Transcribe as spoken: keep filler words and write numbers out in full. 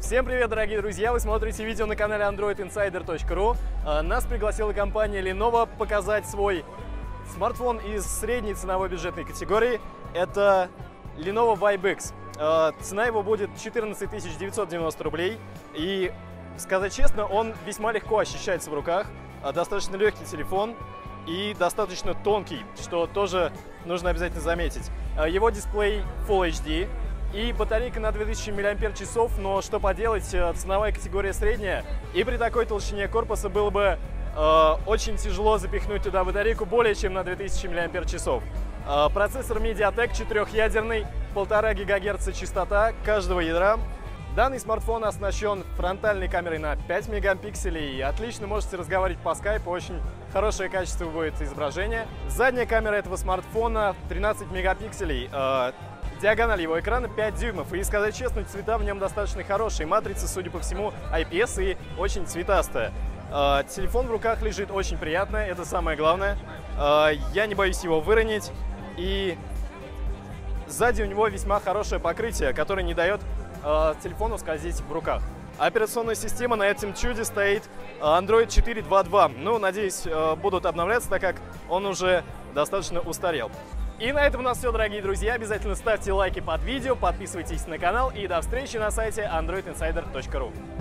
Всем привет, дорогие друзья! Вы смотрите видео на канале андроид инсайдер точка ру. Нас пригласила компания Lenovo показать свой смартфон из средней ценовой бюджетной категории. Это Lenovo Vibe X. Цена его будет четырнадцать тысяч девятьсот девяносто рублей. И, сказать честно, он весьма легко ощущается в руках. Достаточно легкий телефон и достаточно тонкий, что тоже нужно обязательно заметить. Его дисплей Full эйч ди. И батарейка на две тысячи миллиампер-часов, но что поделать, ценовая категория средняя. И при такой толщине корпуса было бы э, очень тяжело запихнуть туда батарейку более чем на две тысячи миллиампер-часов. Э, процессор MediaTek четырехъядерный, полтора гигагерца частота каждого ядра. Данный смартфон оснащен фронтальной камерой на пять мегапикселей. И отлично можете разговаривать по скайпу, очень хорошее качество будет изображения. Задняя камера этого смартфона тринадцать мегапикселей. Э, Диагональ его экрана пять дюймов, и, сказать честно, цвета в нем достаточно хорошие. Матрица, судя по всему, ай пи эс и очень цветастая. Э, телефон в руках лежит очень приятно, это самое главное. Э, я не боюсь его выронить, и сзади у него весьма хорошее покрытие, которое не дает э, телефону скользить в руках. Операционная система на этом чуде стоит андроид четыре точка два точка два. Ну, надеюсь, э, будут обновляться, так как он уже достаточно устарел. И на этом у нас все, дорогие друзья. Обязательно ставьте лайки под видео, подписывайтесь на канал и до встречи на сайте андроид инсайдер точка ру.